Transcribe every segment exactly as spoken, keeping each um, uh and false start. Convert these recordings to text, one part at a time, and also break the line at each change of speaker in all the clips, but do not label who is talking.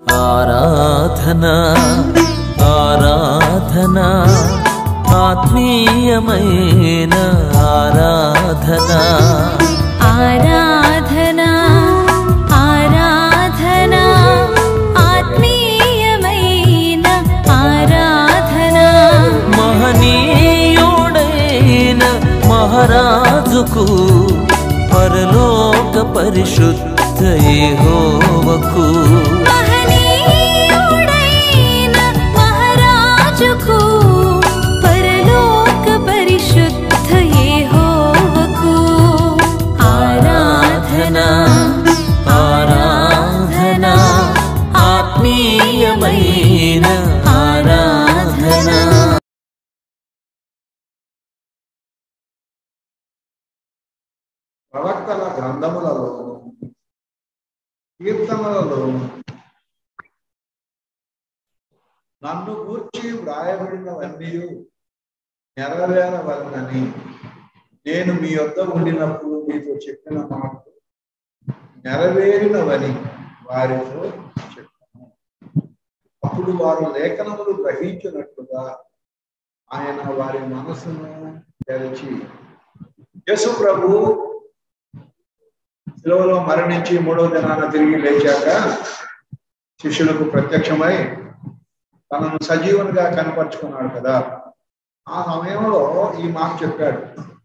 ఆరాధనా ఆరాధనా ఆత్మీయమైన ఆరాధనా
ఆరాధనా ఆరాధనా ఆత్మీయమైన ఆరాధనా
మహనీయుడైన మహారాజుకు పరలోక పరిశుద్ధ యెహోవాకు
మహనీయుడైన మహారాజుకు పరలోక పరిశుద్ధ యెహోవాకు
ఆరాధనా ఆరాధనా ఆత్మీయమైన ఆరాధనా.
ప్రవక్తల గ్రంథములలోను కీర్తనలలోను నన్ను గూర్చి వ్రాయబడినవన్నీ నెరవేరవలనని నేను మీ వద్ద ఉండినప్పుడు మీతో చెప్పిన మాటలు నెరవేరినవని వారితో చెప్పాను. అప్పుడు వారు లేఖనములు గ్రహించినట్లుగా ఆయన వారి మనసును తెరిచి, యేసు ప్రభు శిలువలో మరణించి మూడవ దినాన తిరిగి లేచాక శిష్యులకు ప్రత్యక్షమై తనను సజీవునిగా కనపరుచుకున్నాడు కదా. ఆ సమయంలో ఈ మాట చెప్పాడు,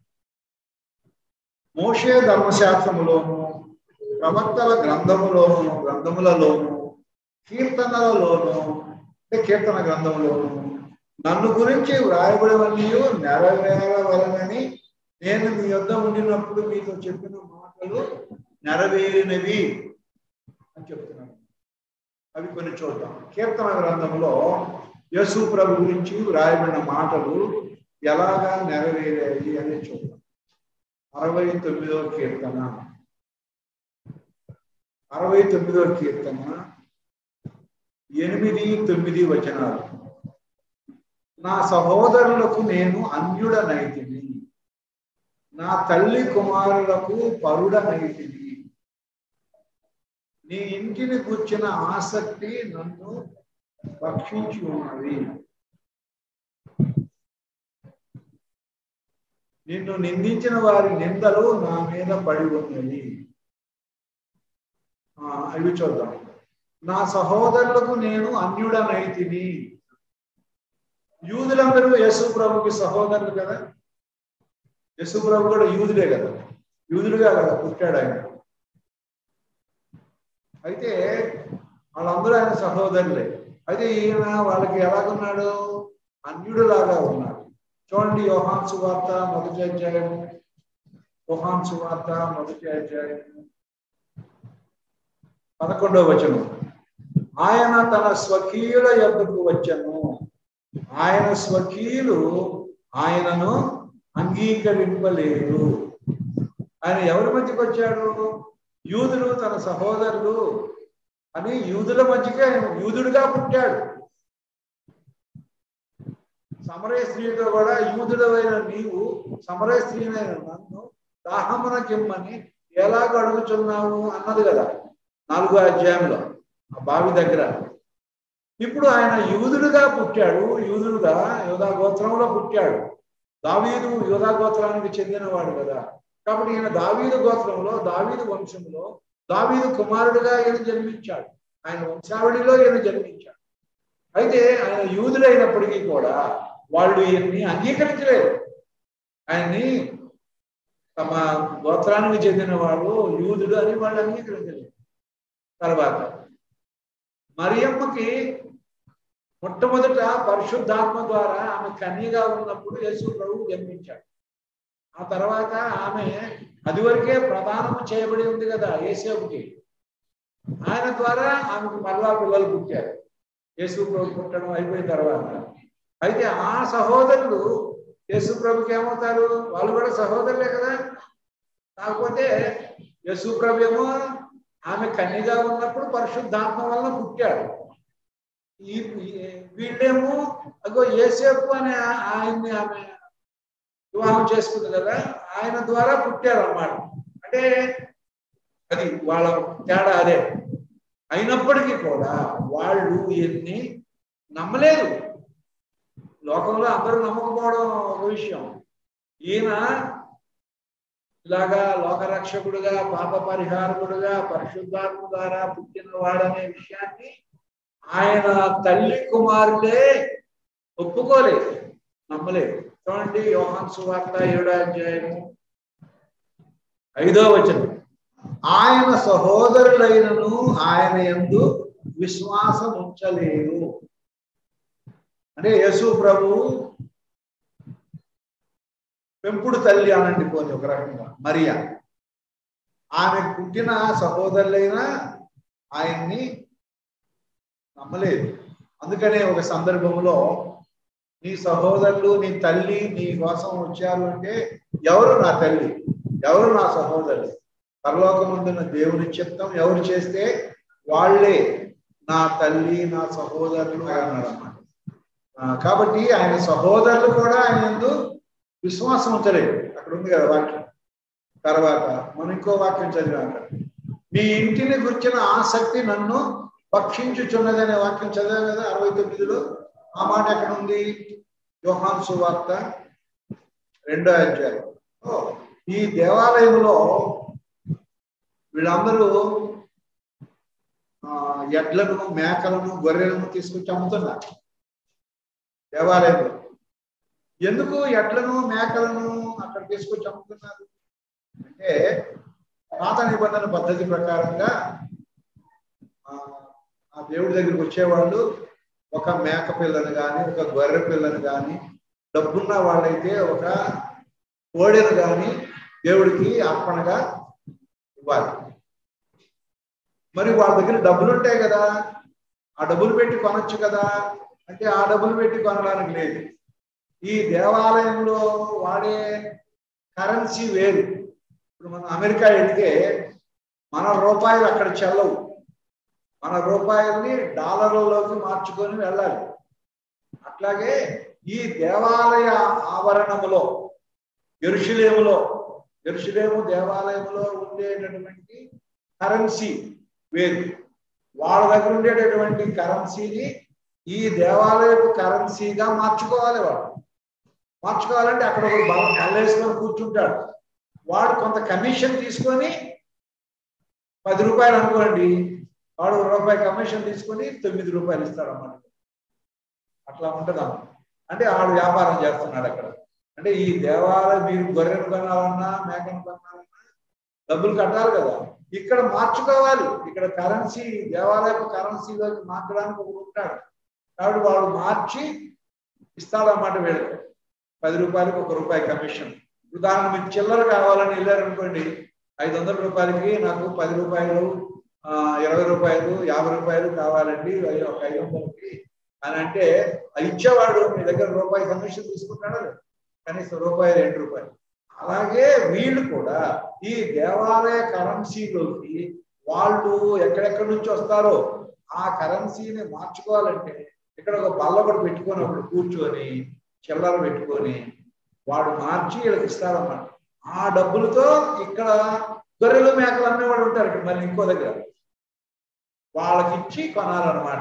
మోషే ధర్మశాస్త్రములోను ప్రవక్తల గ్రంథములోను గ్రంథములలోను కీర్తనలలోను అంటే కీర్తన గ్రంథములోను నన్ను గురించి వ్రాయబడినవన్నీ నెరవేరవలనని నేను మీ వద్ద ఉండినప్పుడు మీతో చెప్పిన మాటలు నెరవేరినవి అని చెప్తున్నాను. అవి కొన్ని చూద్దాం. కీర్తన గ్రంథంలో యేసు ప్రభు గురించి వ్రాయబడిన మాటలు ఎలాగా నెరవేరాయి అని చూద్దాం. అరవై తొమ్మిదవ కీర్తన అరవై తొమ్మిదవ కీర్తన ఎనిమిది తొమ్మిది వచనాలు. నా సహోదరులకు నేను అన్యుడనైతిని, నా తల్లి కుమారులకు పరుడనైతిని, నీ ఇంటిని కూర్చిన ఆసక్తి నన్ను భక్షించి ఉన్నది, నిన్ను నిందించిన వారి నిందలు నా మీద పడి ఉన్నది. అవి చూద్దాం. నా సహోదరులకు నేను అన్యుడనైతిని. యూదులందరూ యేసు ప్రభుకి సహోదరులు కదా. యేసు ప్రభు కూడా యూదుడే కదా, యూదుడుగా కదా పుట్టాడు ఆయన. అయితే వాళ్ళందరూ ఆయన సహోదరులే. అయితే ఈయన వాళ్ళకి ఎలాగున్నాడు? అన్యుడులాగా ఉన్నాడు. చూడండి, యోహాను సువార్త మొదటి అధ్యాయం యోహాను సువార్త మొదటి అధ్యాయం పదకొండవ వచనం. ఆయన తన స్వకీయుల యొద్దకు వచ్చెను, ఆయన స్వకీయులు ఆయనను అంగీకరింపలేదు. ఆయన ఎవరి మధ్యకి వచ్చాడు? యూదులు తన సహోదరులు అని యూదుల మధ్యకి ఆయన యూదుడుగా పుట్టాడు. సమరయ స్త్రీతో కూడా యూదుడవైన నీవు సమరయ స్త్రీనైన నన్ను దాహమునకిమ్మని ఎలాగ అడుగుచున్నావు అన్నది కదా నాలుగో అధ్యాయంలో ఆ బావి దగ్గర. ఇప్పుడు ఆయన యూదుడుగా పుట్టాడు, యూదుడుగా యోధా గోత్రంలో పుట్టాడు. దావీదు యోధా గోత్రానికి చెందినవాడు కదా. కాబట్టి ఈయన దావీదు గోత్రంలో దావీదు వంశంలో దావీదు కుమారుడుగా ఈయన జన్మించాడు. ఆయన వంశావళిలో ఈయన జన్మించాడు. అయితే ఆయన యూదుడైనప్పటికీ కూడా వాళ్ళు ఈయన్ని అంగీకరించలేదు. ఆయన్ని తమ గోత్రానికి చెందిన వాడు యూదుడు అని వాళ్ళు అంగీకరించలేదు. తర్వాత మరియమ్మకి మొట్టమొదట పరిశుద్ధాత్మ ద్వారా ఆమె కన్యగా ఉన్నప్పుడు యేసు ప్రభువు జన్మించాడు. ఆ తర్వాత ఆమె అది వరకే ప్రదానము చేయబడి ఉంది కదా యేసేపుకి. ఆయన ద్వారా ఆమెకు మళ్ళా పిల్లలు పుట్టారు. యేసు ప్రభు పుట్టడం అయిపోయిన తర్వాత. అయితే ఆ సహోదరులు యేసు ప్రభుకి ఏమవుతారు? వాళ్ళు కూడా సహోదరులే కదా. కాకపోతే యేసు ప్రభు ఏమో ఆమె కన్యగా ఉన్నప్పుడు పరిశుద్ధాత్మ వలన పుట్టాడు. ఈ వీళ్ళేమో అగో యేసేపు అనే ఆయన్ని ఆమె వివాహం చేసుకుంది కదా, ఆయన ద్వారా పుట్టారు అన్నమాట. అంటే అది వాళ్ళ తేడా అదే. అయినప్పటికీ కూడా వాళ్ళు ఎన్ని నమ్మలేదు. లోకంలో అందరూ నమ్మకపోవడం ఒక విషయం. ఈయన ఇలాగా లోకరక్షకుడుగా, పాప పరిహారకుడుగా, పరిశుద్ధాత్మ ద్వారా పుట్టిన వాడనే విషయాన్ని ఆయన తల్లి కుమారులే ఒప్పుకోలేదు, నమ్మలేదు. చూడండి యోహాను సువార్త ఏడో అధ్యాయము ఐదో వచనం. ఆయన సహోదరులైనను ఆయన యందు విశ్వాసం ఉంచలేదు. అంటే యేసు ప్రభు పెంపుడు తల్లి అనండి పోని ఒక రకంగా మరియా. ఆమె పుట్టిన సహోదరులైనా ఆయన్ని నమ్మలేదు. అందుకనే ఒక సందర్భంలో నీ సహోదరులు నీ తల్లి నీ కోసం వచ్చారు అంటే ఎవరు నా తల్లి, ఎవరు నా సహోదరులు? పరలోకమందున్న దేవుని చిత్తం ఎవరు చేస్తే వాళ్ళే నా తల్లి నా సహోదరులు అన్నాడు అన్నమాట. కాబట్టి ఆయన సహోదరులు కూడా ఆయన యందు విశ్వాసం ఉంచలేదు. అక్కడ ఉంది కదా వాక్యం. తర్వాత మనం ఇంకో వాక్యం చదివాం. మీ ఇంటిని గురించిన ఆసక్తి నన్ను భక్షించుచున్నది అనే వాక్యం చదివాం కదా అరవై తొమ్మిదిలో. ఆ మాట ఎక్కడ ఉంది? యోహాను సువార్త రెండో అధ్యాయం. ఈ దేవాలయంలో వీళ్ళందరూ ఎడ్లను మేకలను గొర్రెలను తీసుకొచ్చి అమ్ముతున్నారు దేవాలయంలో. ఎందుకు ఎడ్లను మేకలను అక్కడ తీసుకొచ్చి అమ్ముతున్నారు అంటే పాత నిబంధన పద్ధతి ప్రకారంగా ఆ దేవుడి దగ్గరికి వచ్చేవాళ్ళు ఒక మేక పిల్లని కానీ ఒక గొర్రె పిల్లని కానీ, డబ్బున్న వాళ్ళైతే ఒక కోడెను కానీ దేవుడికి అర్పణగా ఇవ్వాలి. మరి వాళ్ళ దగ్గర డబ్బులు ఉంటాయి కదా, ఆ డబ్బులు పెట్టి కొనొచ్చు కదా అంటే ఆ డబ్బులు పెట్టి కొనడానికి లేదు. ఈ దేవాలయంలో వాడే కరెన్సీ వేరు. ఇప్పుడు మనం అమెరికా వెళ్తే మన రూపాయలు అక్కడ చెల్లవు. మన రూపాయల్ని డాలర్లలోకి మార్చుకొని వెళ్ళాలి. అట్లాగే ఈ దేవాలయ ఆవరణములో యెరూషలేములో యెరూషలేము దేవాలయంలో ఉండేటటువంటి కరెన్సీ వేరు. వాళ్ళ దగ్గర ఉండేటటువంటి కరెన్సీని ఈ దేవాలయపు కరెన్సీగా మార్చుకోవాలి. వాడు మార్చుకోవాలంటే అక్కడ ఒక బల బల్లేసుకొని కూర్చుంటాడు. వాడు కొంత కమిషన్ తీసుకొని పది రూపాయలు అనుకోండి, వాడు రూపాయి కమిషన్ తీసుకొని తొమ్మిది రూపాయలు ఇస్తాడు అన్నమాట. అట్లా ఉంటుందమ్మ. అంటే వాడు వ్యాపారం చేస్తున్నాడు అక్కడ. అంటే ఈ దేవాలయం మీరు గొర్రెను కొనాలన్నా మేకను కొనాలన్నా డబ్బులు కట్టాలి కదా. ఇక్కడ మార్చుకోవాలి. ఇక్కడ కరెన్సీ దేవాలయపు కరెన్సీలోకి మార్చడానికి ఒకడు ఉంటాడు. కాబట్టి వాడు మార్చి ఇస్తాడన్నమాట. వీళ్ళకి పది రూపాయలకి ఒక రూపాయి కమిషన్. ఉదాహరణ మీకు చిల్లర కావాలని వెళ్ళారనుకోండి, ఐదు వందల రూపాయలకి నాకు పది రూపాయలు ఇరవై రూపాయలు యాభై రూపాయలు కావాలండి ఒక ఐదు వందలకి అని అంటే ఇచ్చేవాడు మీ దగ్గర రూపాయి కమిషన్ తీసుకుంటాడు, కనీసం రూపాయి రెండు రూపాయలు. అలాగే వీళ్ళు కూడా ఈ దేవాలయ కరెన్సీలోకి వాళ్ళు ఎక్కడెక్కడి నుంచి వస్తారో ఆ కరెన్సీని మార్చుకోవాలంటే ఇక్కడ ఒక బల్లబడి పెట్టుకొని అప్పుడు కూర్చొని చిల్లర పెట్టుకొని వాడు మార్చి వీళ్ళకి ఇస్తారన్నమాట. ఆ డబ్బులతో ఇక్కడ గొర్రెలు మేకలు అమ్మేవాడు ఉంటారు ఇక్కడ మళ్ళీ ఇంకో దగ్గర, వాళ్ళకి ఇచ్చి కొనాలన్నమాట.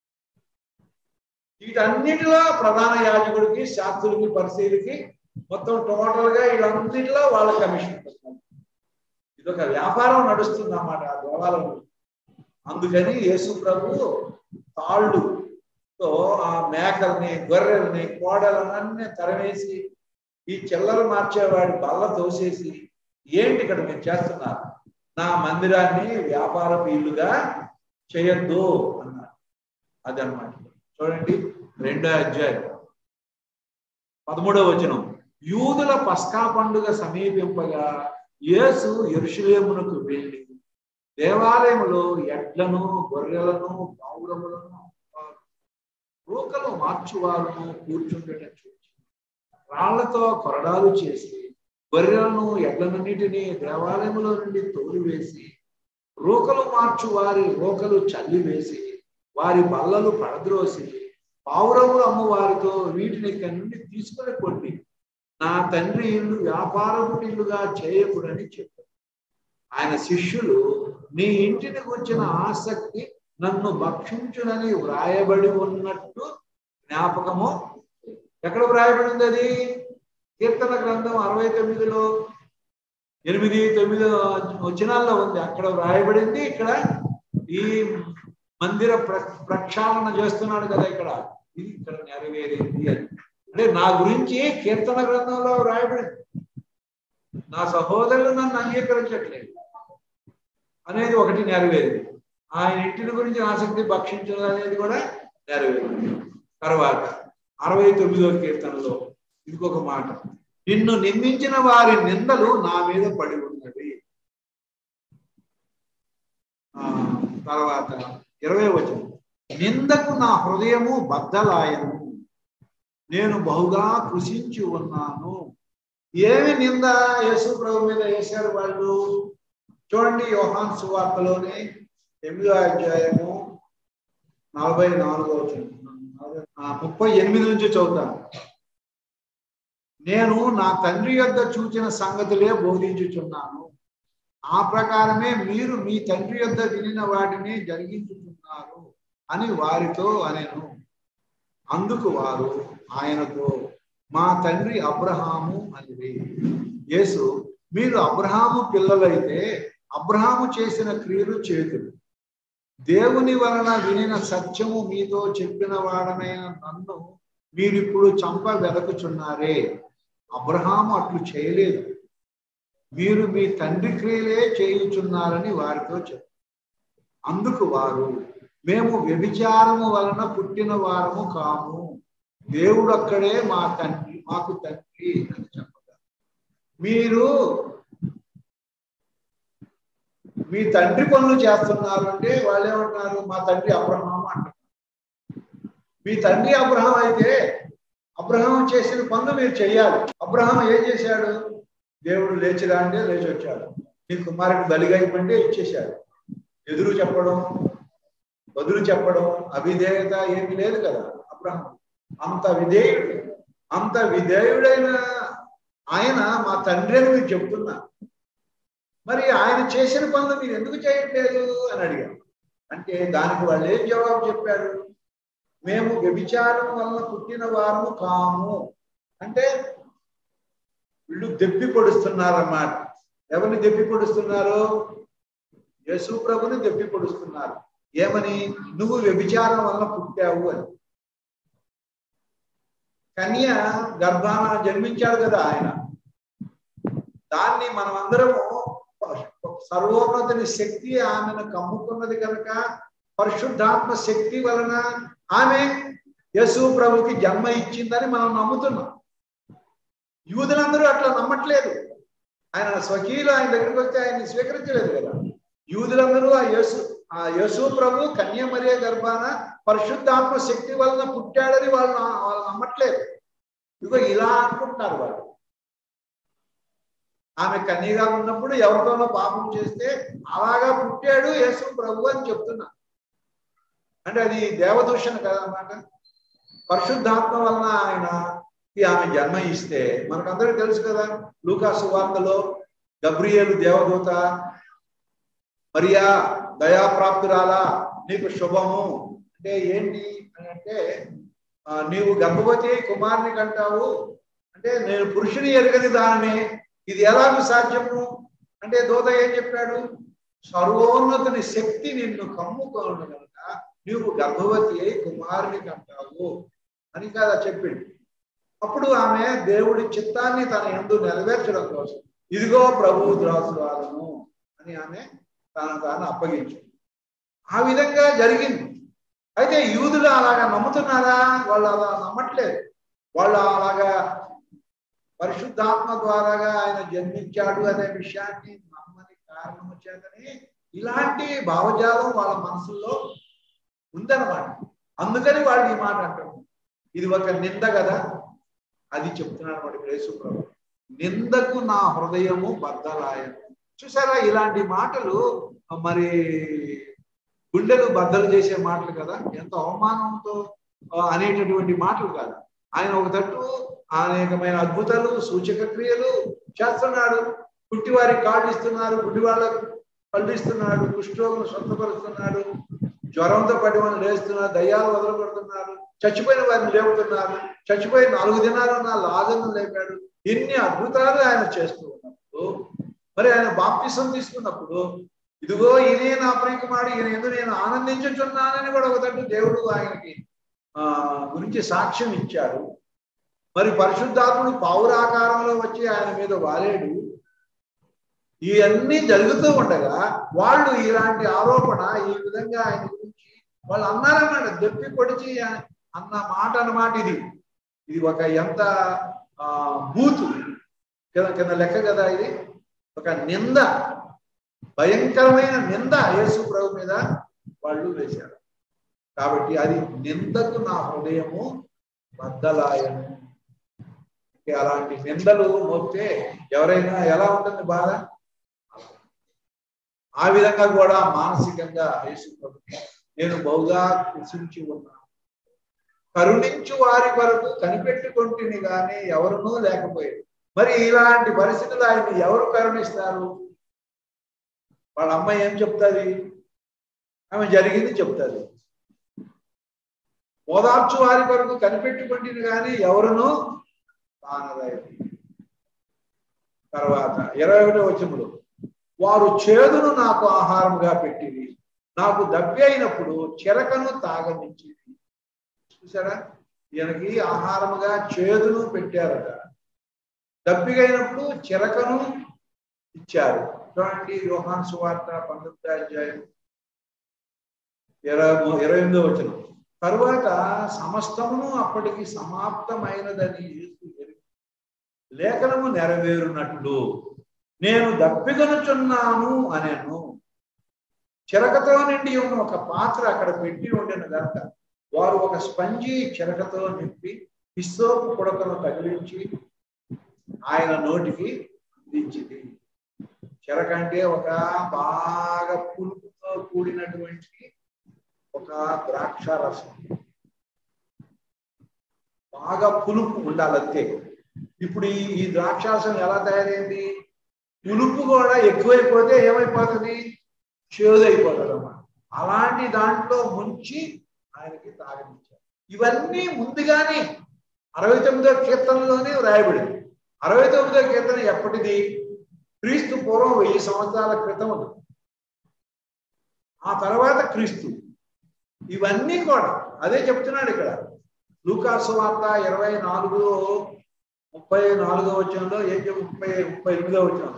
వీటన్నిటిలో ప్రధాన యాజకుడికి శాస్త్రులకి పరిశీలికి మొత్తం టోటల్ గా వీళ్ళన్నిటిలో వాళ్ళ కమిషన్ వస్తుంది. ఇదొక వ్యాపారం నడుస్తుంది అన్నమాట ఆ దేవాలయంలో. అందుకని యేసు ప్రభు తాళ్ళుతో ఆ మేకల్ని గొర్రెల్ని కోడలన్నీ తరవేసి ఈ చిల్లర మార్చేవాడి బల్ల తోసేసి ఏంటి ఇక్కడ మీరు చేస్తున్నారు, నా మందిరాన్ని వ్యాపారపు ఇల్లుగా చేయొద్దు అన్నారు. అదనమాట. చూడండి రెండో అధ్యాయం పదమూడవ వచనం. యూదుల పస్కా పండుగ సమీపింపగా యేసు యెరూషలేమునకు వెళ్ళి దేవాలయములో ఎడ్లను గొర్రెలను పావురములను రూకలు మార్చువారును కూర్చుండట చూచి రాళ్లతో కొరడాలు చేసి గొర్రెలను ఎడ్లన్నిటినీ దేవాలయములో నుండి తోలివేసి రూకలు మార్చు వారి రూకలు చల్లివేసి వారి బల్లలు పడద్రోసి పావురములు అమ్మవారితో వీటిని ఇక్కడి నుండి తీసుకుని కొట్టి నా తండ్రి ఇల్లు వ్యాపారపు ఇల్లుగా చేయకూడని చెప్పారు. ఆయన శిష్యులు నీ ఇంటిని గురించిన ఆసక్తి నన్ను భక్షించునని వ్రాయబడి ఉన్నట్టు జ్ఞాపకము. ఎక్కడ వ్రాయబడి ఉంది అది? కీర్తన గ్రంథం అరవై తొమ్మిదిలో ఎనిమిది తొమ్మిది వచనాల్లో ఉంది. అక్కడ వ్రాయబడింది. ఇక్కడ ఈ మందిర ప్ర ప్రక్షాళన చేస్తున్నాడు కదా, ఇక్కడ ఇది ఇక్కడ నెరవేరింది అని. అంటే నా గురించి కీర్తన గ్రంథంలో వ్రాయబడింది. నా సహోదరులు నన్ను అంగీకరించట్లేదు అనేది ఒకటి నెరవేరింది. ఆయన ఇంటిని గురించి ఆసక్తి భక్షించడం అనేది కూడా నెరవేరింది. తర్వాత అరవై తొమ్మిదో కీర్తనలో ఇంకొక మాట, నిన్ను నిందించిన వారి నిందలు నా మీద పడి ఉన్నవి. ఆ తర్వాత ఇరవై వచనం, నిందకు నా హృదయము బద్దలాయను, నేను బహుగా కృషించి ఉన్నాను. ఏమి నింద యేసు ప్రభు మీద వేశారు వాళ్ళు? చూడండి, యోహాను సువార్తలోని ఎనిమిదో అధ్యాయము నలభై నాలుగో వచనం, ముప్పై ఎనిమిది నుంచి చదువుతాను. నేను నా తండ్రి యొద్ద చూచిన సంగతులే బోధించుచున్నాను, ఆ ప్రకారమే మీరు మీ తండ్రి యొద్ద వినిన వాటిని జరిగించుతున్నారు అని వారితో అనెను. అందుకు వారు ఆయనతో, మా తండ్రి అబ్రహాము అనిరి. యేసు, మీరు అబ్రహాము పిల్లలైతే అబ్రహాము చేసిన క్రియలు చేతులు. దేవుని వలన వినిన సత్యము మీతో చెప్పిన వాడనైన నన్ను మీరిప్పుడు చంప వెదకుచున్నారే. అబ్రహాము అట్లు చేయలేదు, మీరు మీ తండ్రి క్రియలే చేయుచున్నారని వారితో చెప్పారు. అందుకు వారు, మేము వ్యభిచారము వలన పుట్టిన వారము కాము, దేవుడు అక్కడే మా తండ్రి, మాకు తండ్రి అని చెప్పగా, మీరు మీ తండ్రి పనులు చేస్తున్నారు అంటే వాళ్ళు ఏమంటున్నారు? మా తండ్రి అబ్రహాము అంటారు. మీ తండ్రి అబ్రహాం అయితే అబ్రహాం చేసిన పనులు మీరు చెయ్యాలి. అబ్రహాం ఏం చేశాడు? దేవుడు లేచిరా అంటే లేచి వచ్చాడు. నీ కుమారుడు బలిగా ఇవ్వండి ఇచ్చేశాడు. ఎదురు చెప్పడం, బదులు చెప్పడం, అవిధేయత ఏమీ లేదు కదా అబ్రహాం. అంత విధేయుడు, అంత విధేయుడైన ఆయన మా తండ్రి అని మీరు చెప్తున్నా, మరి ఆయన చేసిన పనులు మీరు ఎందుకు చేయట్లేదు అని అడిగారు. అంటే దానికి వాళ్ళు ఏం జవాబు చెప్పారు? మేము వ్యభిచారం వలన పుట్టిన వారము కాము. అంటే వీళ్ళు దెప్పి పొడుస్తున్నారన్నమాట. ఎవరిని దెప్పి పొడుస్తున్నారు? యేసు ప్రభుని దెప్పి పొడుస్తున్నారు. ఏమని? నువ్వు వ్యభిచారం వలన పుట్టావు అని. కన్య గర్భాన జన్మించాడు కదా ఆయన. దాన్ని మనం అందరము సర్వోన్నతుని శక్తి ఆమెను కమ్ముకున్నది కనుక పరిశుద్ధాత్మ శక్తి వలన ఆమె యేసు ప్రభుకి జన్మ ఇచ్చిందని మనం నమ్ముతున్నాం. యూదులందరూ అట్లా నమ్మట్లేదు. ఆయన స్వకీయులు ఆయన దగ్గరికి వస్తే ఆయన్ని స్వీకరించలేదు కదా. యూదులందరూ ఆ యేసు ఆ యేసు ప్రభు కన్య మరియ గర్భాన పరిశుద్ధాత్మ శక్తి వలన పుట్టాడని వాళ్ళు వాళ్ళు నమ్మట్లేదు. ఇదిగో ఇలా అనుకుంటున్నారు వాళ్ళు. ఆమె కన్యగా ఉన్నప్పుడు ఎవరితోనో పాపం చేస్తే అలాగా పుట్టాడు యేసు ప్రభు అని చెప్తున్నా. అంటే అది దేవదూషణ కదన్నమాట. పరిశుద్ధాత్మ వలన ఆయన ఆమె జన్మ ఇస్తే మనకందరికీ తెలుసు కదా. లూకా సువార్తలో గబ్రియేలు దేవదూత, మరియా దయాప్రాప్తురాలా నీకు శుభము అంటే ఏంటి అని అంటే, నీవు గర్భవతి కుమారుని కంటావు అంటే నేను పురుషుని ఎరగని దానిని, ఇది ఎలాగూ సాధ్యము అంటే దూత ఏం చెప్పాడు? సర్వోన్నతుని శక్తి నిన్ను కమ్ముకోను కనుక నీవు గర్భవతి అయి కుమారుని కంటావు అని కదా చెప్పింది. అప్పుడు ఆమె దేవుడి చిత్తాన్ని తన యందు నెరవేర్చడం కోసం ఇదిగో ప్రభు ద్రాసురాలను అని ఆమె తాను తాను అప్పగించింది. ఆ విధంగా జరిగింది. అయితే యూదులు అలాగా నమ్ముతున్నారా? వాళ్ళు అలా నమ్మట్లేదు. వాళ్ళు అలాగా పరిశుద్ధాత్మ ద్వారాగా ఆయన జన్మించాడు అనే విషయాన్ని నమ్మని కారణం చేతని ఇలాంటి భావజాలం వాళ్ళ మనసుల్లో ఉందన్నమాట. అందుకని వాళ్ళు ఈ మాట అంటారు. ఇది ఒక నింద కదా, అది చెప్తున్నాడు అన్నమాట యేసు ప్రభు. నిందకు నా హృదయము బద్దలాయను. చూసారా, ఇలాంటి మాటలు మరి గుండెలు బద్దలు చేసే మాటలు కదా, ఎంత అవమానంతో అనేటటువంటి మాటలు కాదు. ఆయన ఒక తట్టు అనేకమైన అద్భుతాలు సూచక క్రియలు చేస్తున్నాడు. పుట్టివారికి కాళ్ళు ఇస్తున్నారు, గుడ్డి వాళ్ళకు కళ్ళు ఇస్తున్నాడు, కుష్ఠరోగులు స్వస్థపరుస్తున్నాడు, జ్వరంతో పడి వాళ్ళు లేస్తున్నారు, దయ్యాలు వదలగొడుతున్నారు, చచ్చిపోయిన వారిని లేపుతున్నారు, చచ్చిపోయి నాలుగు దినాలు నా లాజర్ను లేపాడు. ఇన్ని అద్భుతాలు ఆయన చేస్తూ ఉన్నప్పుడు మరి ఆయన బాప్తిసం తీసుకున్నప్పుడు ఇదిగో ఈయనే నా ప్రియకుమారుడు, ఈయన ఎందుకు నేను ఆనందించుచున్నానని కూడా ఒకటట్టు దేవుడు ఆయనకి ఆ గురించి సాక్ష్యం ఇచ్చాడు. మరి పరిశుద్ధాత్ముడు పౌరాకారంలో వచ్చి ఆయన మీద వాలేడు. ఇవన్నీ జరుగుతూ ఉండగా వాళ్ళు ఇలాంటి ఆరోపణ ఈ విధంగా ఆయన గురించి వాళ్ళు అన్నారన్నమాట, దెప్పి పొడిచి అన్న మాట అన్నమాట. ఇది ఇది ఒక ఎంత ఆ బూతు కింద కింద లెక్క కదా, ఇది ఒక నింద, భయంకరమైన నింద యేసు ప్రభు మీద వాళ్ళు వేశారు. కాబట్టి అది నిందకు నా హృదయము బద్దలాయను. అలాంటి నిందలు మోస్తే ఎవరైనా ఎలా ఉంటుంది బాధ? ఆ విధంగా కూడా మానసికంగా యేసు ప్రభుకి నేను బహుగా కృషించి ఉన్నాను, కరుణించు వారి కొరకు కనిపెట్టుకుంటుని కానీ ఎవరునూ లేకపోయారు. మరి ఇలాంటి పరిస్థితులు ఆయన ఎవరు కరుణిస్తారు? వాళ్ళ అమ్మాయి ఏం చెప్తుంది? ఆమె జరిగింది చెప్తుంది. ఓదార్చు వారి కొరకు కనిపెట్టుకుంటుని కానీ ఎవరునూ కానలేదు. తర్వాత ఇరవై ఒకటో వచనంలో వారు చేదును నాకు ఆహారముగా పెట్టింది, నాకు దప్పి అయినప్పుడు చెరకను తాగనిచ్చింది. చూసారా, ఈయనకి ఆహారముగా చేదును పెట్టారట, దప్పిగైనప్పుడు చెరకను ఇచ్చారు. చూడండి యోహాను సువార్త పంతొమ్మిదో అధ్యాయం ఇరవై ఇరవై ఎనిమిదో వచనం. తరువాత సమస్తమును అప్పటికి సమాప్తమైనదని యేసు ఎరిగి లేఖనము నెరవేరునట్లు నేను దప్పిగనుచున్నాను అనేను. చెరకతో నిండి ఉన్న ఒక పాత్ర అక్కడ పెట్టి ఉండిన గంట వారు ఒక స్పంజి చెరకతో నింపి హిస్సోపు పుడకను తగిలించి ఆయన నోటికి అందించింది. చెరక అంటే ఒక బాగా పులుపుతో కూడినటువంటి ఒక ద్రాక్ష రసం, బాగా పులుపు ఉండాలంతే. ఇప్పుడు ఈ ఈ ద్రాక్షారసం ఎలా తయారైంది? పులుపు కూడా ఎక్కువైపోతే ఏమైపోతుంది? చేదు అయిపోతుంది అన్నమాట. అలాంటి దాంట్లో ముంచి ఆయనకి తాగనిచ్చారు. ఇవన్నీ ముందుగానే అరవై తొమ్మిదో కీర్తనలోనే వ్రాయబడింది. అరవై తొమ్మిదో కీర్తన ఎప్పటిది? క్రీస్తు పూర్వం వెయ్యి సంవత్సరాల క్రితం. ఆ తర్వాత క్రీస్తు. ఇవన్నీ కూడా అదే చెప్తున్నాడు ఇక్కడ. లూకా సువార్త ఇరవై నాలుగు ముప్పై నాలుగో వచనంలో ఏం చెప్పి ముప్పై ముప్పై ఎనిమిదో వచనం.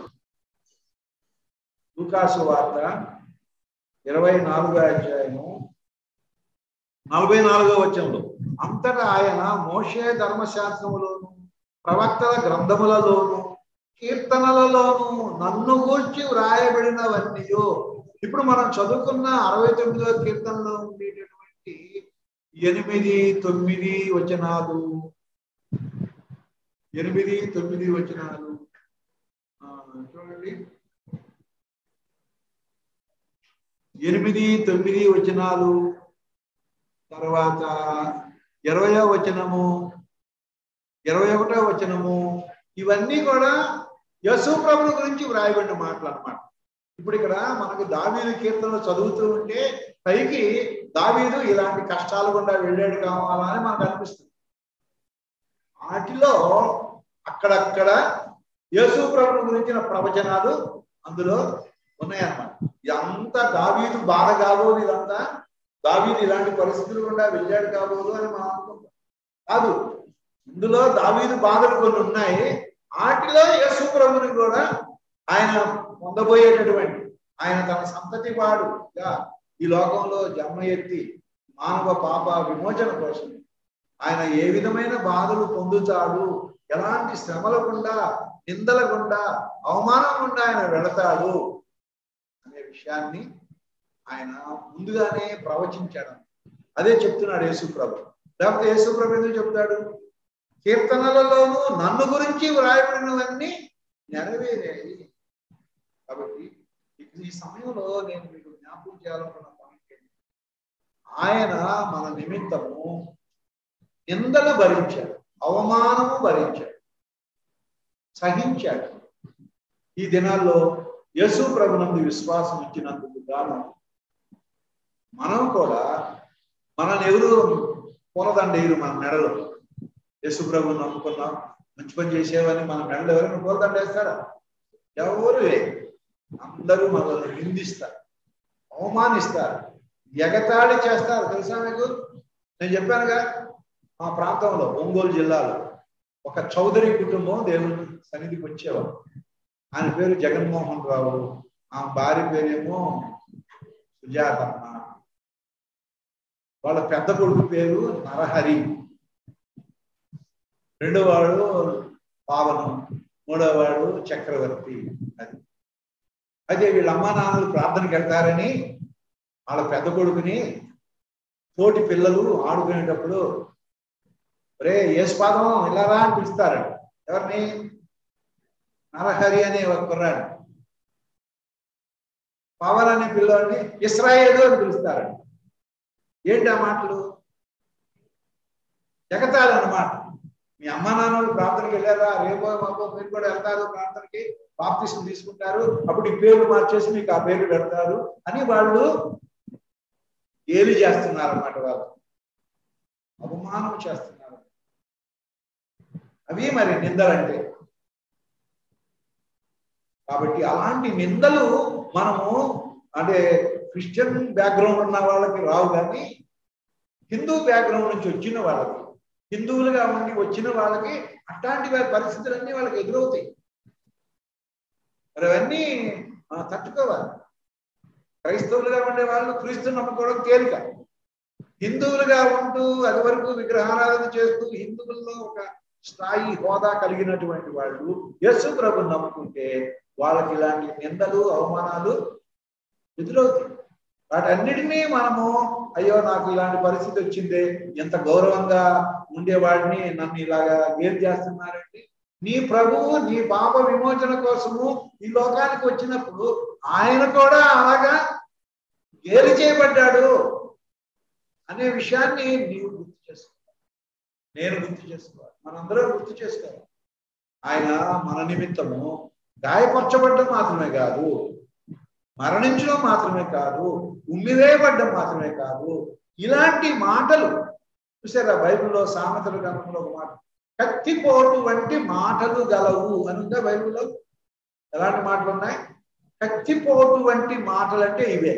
లూకా సువార్త ఇరవై నాలుగో అధ్యాయము నలభై నాలుగో వచనంలో అంతటా ఆయన మోషే ధర్మశాస్త్రములోను ప్రవక్తల గ్రంథములలోను కీర్తనలలోను నన్ను గూర్చి వ్రాయబడినవన్నీ. ఇప్పుడు మనం చదువుకున్న అరవై తొమ్మిదో కీర్తనలో ఉండేటటువంటి ఎనిమిది తొమ్మిది వచనాలు ఎనిమిది తొమ్మిది వచనాలు చూడండి. ఎనిమిది తొమ్మిది వచనాలు తర్వాత ఇరవయో వచనము ఇరవై ఒకటో వచనము ఇవన్నీ కూడా యేసు ప్రభువు గురించి వ్రాయబడిన మాటలు అన్నమాట. ఇప్పుడు ఇక్కడ మనకు దావీదు కీర్తనలు చదువుతూ ఉంటే పైకి దావీదు ఇలాంటి కష్టాలు గుండా వెళ్ళాడు కావాలా అని మనకు అనిపిస్తుంది. వాటిలో అక్కడక్కడ యేసు ప్రభువు గురించిన ప్రవచనాలు అందులో ఉన్నాయన్నమాట. ఇదంతా దావీదు బాధ కాబోదు, ఇదంతా దావీదు ఇలాంటి పరిస్థితులు గుండా వెళ్ళాడు కాబోదు అని మనం అనుకుంటాం. కాదు, ఇందులో దావీదు బాధలు కొన్ని ఉన్నాయి. వాటిలో యేసు ప్రభువుని కూడా ఆయన పొందబోయేటటువంటి, ఆయన తన సంతతి వాడుగా ఈ లోకంలో జన్మ ఎత్తి మానవ పాప విమోచన కోసం ఆయన ఏ విధమైన బాధలు పొందుతాడు, ఎలాంటి శ్రమల గుండా నిందల గుండా అవమానం గుండా ఆయన వెళతాడు అనే విషయాన్ని ఆయన ముందుగానే ప్రవచించాడు. అదే చెప్తున్నాడు యేసు ప్రభు. లేకపోతే యేసు ప్రభు ఎందుకు చెప్తాడు? కీర్తనలలోనూ నన్ను గురించి వ్రాయబడినవన్నీ నెరవేరాయి. కాబట్టి ఈ సమయంలో నేను మీకు జ్ఞాపకం చేయాలనుకున్న పాయింట్ ఏంటి? ఆయన మన నిమిత్తము నిందలు భరించాడు, అవమానము భరించాడు, సహించాడు. ఈ దినాల్లో యేసు ప్రభునందు విశ్వాసం ఇచ్చినందుకు గాను మనం కూడా మనల్ని ఎవరు పూలదండేరు మన మెడలో. యేసు ప్రభువుని నమ్ముకున్నాం, మంచి పని చేసేవని మన మెడలో ఎవరైనా పూలదండ వేస్తారా? ఎవరు లేదు. అందరూ మనల్ని నిందిస్తారు, అవమానిస్తారు, ఎగతాళి చేస్తారు. తెలుసా మీకు? నేను చెప్పానుగా, మా ప్రాంతంలో ఒంగోలు జిల్లాలో ఒక చౌదరి కుటుంబం దేవుని సన్నిధికి వచ్చేవారు. ఆయన పేరు జగన్మోహన్ రావు, ఆ భార్య పేరేమో సుజాతమ్మ, వాళ్ళ పెద్ద కొడుకు పేరు నరహరి, రెండో వాడు పావనం, మూడో వాడు చక్రవర్తి. అది అయితే వీళ్ళ అమ్మా నాన్నలు ప్రార్థనకి వెళ్తారని వాళ్ళ పెద్ద కొడుకుని తోటి పిల్లలు ఆడుకునేటప్పుడు రే యేసుపాదం ఇలారా అని పిలుస్తారండి. ఎవరిని? నరహరి అనే ఒక కుర్రాడు. పవన్ అనే పిల్లవాడిని ఇస్రాయేలు అని పిలుస్తారండి. ఏంటి ఆ మాటలు? జగతాలు అన్నమాట. మీ అమ్మా నాన్నలు ప్రార్థనకి వెళ్ళారా? రేపో మాపో మీరు కూడా వెళ్తారు ప్రార్థనకి, బాప్తిస్మం తీసుకుంటారు, అప్పుడు ఈ పేర్లు మార్చేసి మీకు ఆ పేర్లు పెడతారు అని వాళ్ళు గేలి చేస్తున్నారు అన్నమాట. వాళ్ళు అవమానం చేస్తున్నారు. అవి మరి నిందలంటే. కాబట్టి అలాంటి నిందలు మనము అంటే క్రిస్టియన్ బ్యాక్గ్రౌండ్ ఉన్న వాళ్ళకి రావు, కానీ హిందూ బ్యాక్గ్రౌండ్ నుంచి వచ్చిన వాళ్ళకి, హిందువులుగా ఉండి వచ్చిన వాళ్ళకి అట్లాంటి పరిస్థితులన్నీ వాళ్ళకి ఎదురవుతాయి. మరి అవన్నీ తట్టుకోవాలి. క్రైస్తవులుగా ఉండే వాళ్ళు క్రీస్తుని నమ్ముకోవడం తేలిక. హిందువులుగా ఉంటూ అది వరకు విగ్రహారాధన చేస్తూ హిందువుల్లో ఒక స్థాయి హోదా కలిగినటువంటి వాళ్ళు యేసు ప్రభుని నమ్ముకుంటే వాళ్ళకి ఇలాంటి నిందలు అవమానాలు ఎదురవుతాయి. వాటన్నిటినీ మనము అయ్యో నాకు ఇలాంటి పరిస్థితి వచ్చిందే, ఎంత గౌరవంగా ఉండేవాడిని నన్ను ఇలాగా గేలి చేస్తున్నారండి. నీ ప్రభువు నీ పాప విమోచన కోసము ఈ లోకానికి వచ్చినప్పుడు ఆయన కూడా అలాగా గేలి చేయబడ్డాడు అనే విషయాన్ని నీవు గుర్తు చేసుకోవాలి, నేను గుర్తు చేసుకోవాలి, మనందరం గుర్తు చేసుకోవాలి. ఆయన మన నిమిత్తము గాయపరచబడ్డం మాత్రమే కాదు, మరణించడం మాత్రమే కాదు, ఉమ్మివేయబడ్డం మాత్రమే కాదు, ఇలాంటి మాటలు చూసారా బైబిల్లో సామెతల గ్రంథంలో ఒక మాట, కత్తిపోటు వంటి మాటలు గలవు అని ఉందా బైబిల్లో? ఎలాంటి మాటలు ఉన్నాయి? కత్తిపోటు వంటి మాటలు అంటే ఇవే.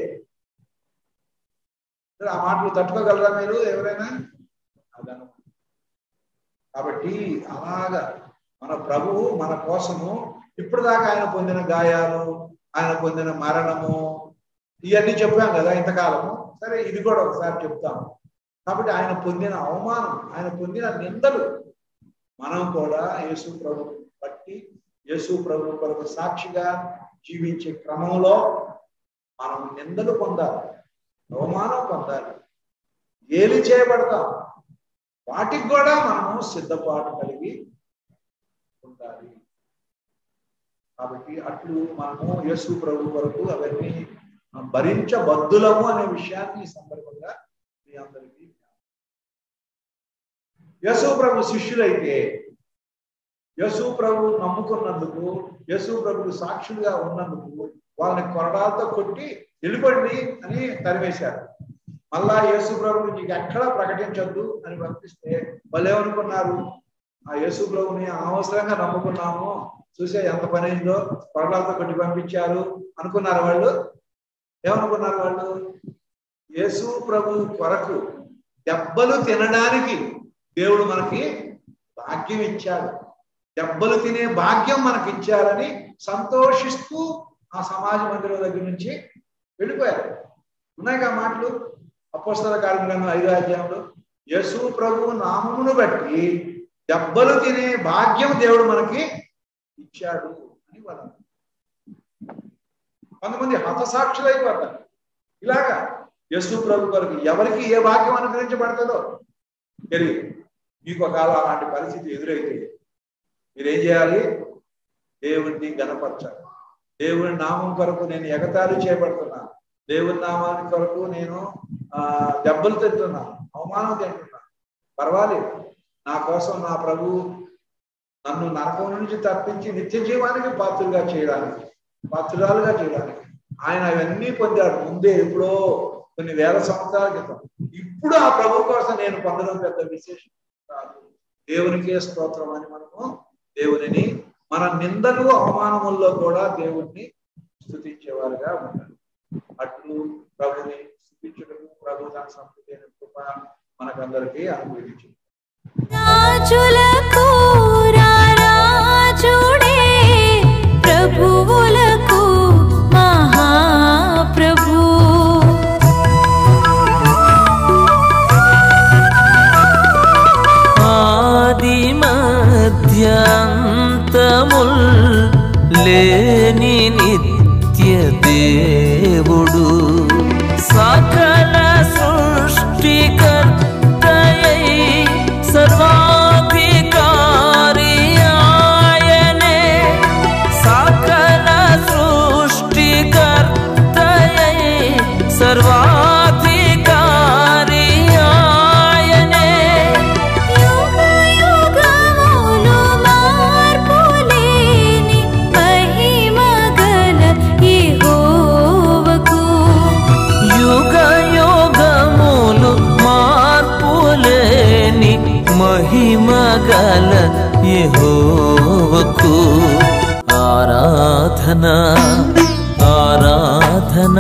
ఆ మాటలు తట్టుకోగలరా మీరు ఎవరైనా? అదను. కాబట్టి అలాగా మన ప్రభువు మన కోసము ఇప్పుడు దాకా ఆయన పొందిన గాయాలు, ఆయన పొందిన మరణము, ఇవన్నీ చెప్పాం కదా ఇంతకాలము. సరే ఇది కూడా ఒకసారి చెప్తాము. కాబట్టి ఆయన పొందిన అవమానం, ఆయన పొందిన నిందలు మనం కూడా యేసు ప్రభు బట్టి యేసు ప్రభు కొరకు సాక్షిగా జీవించే క్రమంలో మనం నిందలు పొందాలి, అవమానం పొందాలి, గేలి చేయబడతాం. వాటికి కూడా మనము సిద్ధపాటు కలిగి ఉండాలి. కాబట్టి అట్లు మనము యేసు ప్రభు వరకు అవన్నీ భరించబద్దులము అనే విషయాన్ని ఈ సందర్భంగా మీ అందరికీ, యేసు ప్రభు శిష్యులైతే యేసు ప్రభు నమ్ముకున్నందుకు, యేసు ప్రభు సాక్షులుగా ఉన్నందుకు వాళ్ళని కొరడాలతో కొట్టి వెళ్ళిపోండి అని తరివేశారు. మళ్ళా యేసు ప్రభుని నీకు ఎక్కడా ప్రకటించొద్దు అని పంపిస్తే వాళ్ళు ఏమనుకున్నారు? ఆ యేసు ప్రభుని అనవసరంగా నమ్ముకున్నాము, చూసే ఎంత పని అయిందో, కొరడాలతో కొట్టి పంపించారు అనుకున్నారు వాళ్ళు. ఏమనుకున్నారు వాళ్ళు? యేసు ప్రభు కొరకు దెబ్బలు తినడానికి దేవుడు మనకి భాగ్యం ఇచ్చాడు, దెబ్బలు తినే భాగ్యం మనకి ఇచ్చారని సంతోషిస్తూ ఆ సమాజ మందిరం దగ్గర నుంచి వెళ్ళిపోయారు. ఉన్నాయి ఆ మాటలు అపోస్తల కార్యక్రమం ఐదో అధ్యాయంలో, యేసు ప్రభు నామమును బట్టి దెబ్బలు తినే భాగ్యం దేవుడు మనకి ఇచ్చాడు అని వాళ్ళు. కొంతమంది హతసాక్షులు అయిపోతారు. ఇలాగా యేసు ప్రభు కొరకు ఎవరికి ఏ భాగ్యం అనుగ్రహించబడుతుందో తెలియదు. మీకు ఒకవేళ అలాంటి పరిస్థితి ఎదురైతే మీరేం చేయాలి? దేవుడిని గణపరచాలి. దేవుని నామం కొరకు నేను ఎగతాళి చేయబడుతున్నాను, దేవుని నామాన్ని కొరకు నేను ఆ దెబ్బలు తింటున్నాను, అవమానం తింటున్నాను, పర్వాలేదు, నా కోసం నా ప్రభు నన్ను నరకం నుంచి తప్పించి నిత్య జీవానికి పాత్రులుగా చేయడానికి, పాత్రురాలుగా చేయడానికి ఆయన అవన్నీ పొందాడు ముందే. ఎప్పుడో కొన్ని వేల సంవత్సరాల క్రితం. ఇప్పుడు ఆ ప్రభు కోసం నేను పొందడం పెద్ద విశేషం కాదు. దేవునికే స్తోత్రం అని మనము దేవునిని మన నిందలు అవమానముల్లో కూడా దేవుణ్ణి స్తుతించేవారుగా ఉండాలి. అట్లు ప్రభుని స్తుతించుటకు ప్రభు దాని సంపూర్ణ కృప మనకందరికీ అనుగ్రహించింది.
రాజులకు రారాజుడే ప్రభువులకు మహాప్రభు.
ఆది మధ్యాంతముల్ లేని నిత్య దేవుడు సకల సృష్టికర్తయై సర్వాధికారి ఆయనే. సకల సృష్టికర్తయై సర్వాధికారి ఆయనే.
యుగ యుగములు మార్పులేని మహిమగల యెహోవాకు.
యుగ యుగములు మార్పులేని మహిమగల యెహోవాకు ఆరాధన ఆరాధన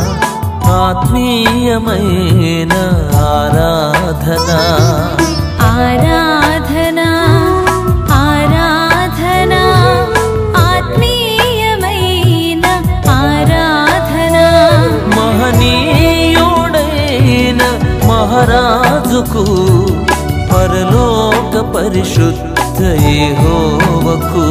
ఆత్మీయమైన ఆరాధన.
ఆరాధన ఆరాధన ఆత్మీయమైన ఆరాధన.
మహనీయుడైన మహారాజుకు పరలోక పరిశుద్ధ యెహోవాకు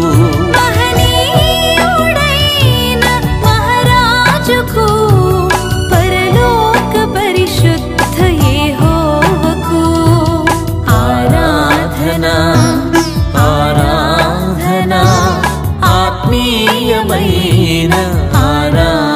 మహనీయుడైన మహారాజుకు పరలోక పరిశుద్ధ యెహోవాకు ఆరాధన
ఆరాధన ఆత్మీయమైన ఆరాధన.